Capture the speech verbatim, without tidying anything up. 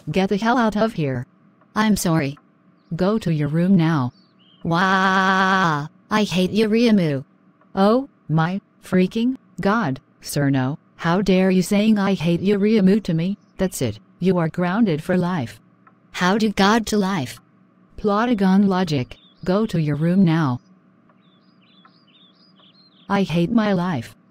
Get the hell out of here. I'm sorry. Go to your room now. Wah! I hate you, Ryumu. Oh, my freaking God, Cirno, how dare you saying I hate you, Ryumu to me? That's it, you are grounded for life. How do God to life? Plotagon logic, go to your room now. I hate my life.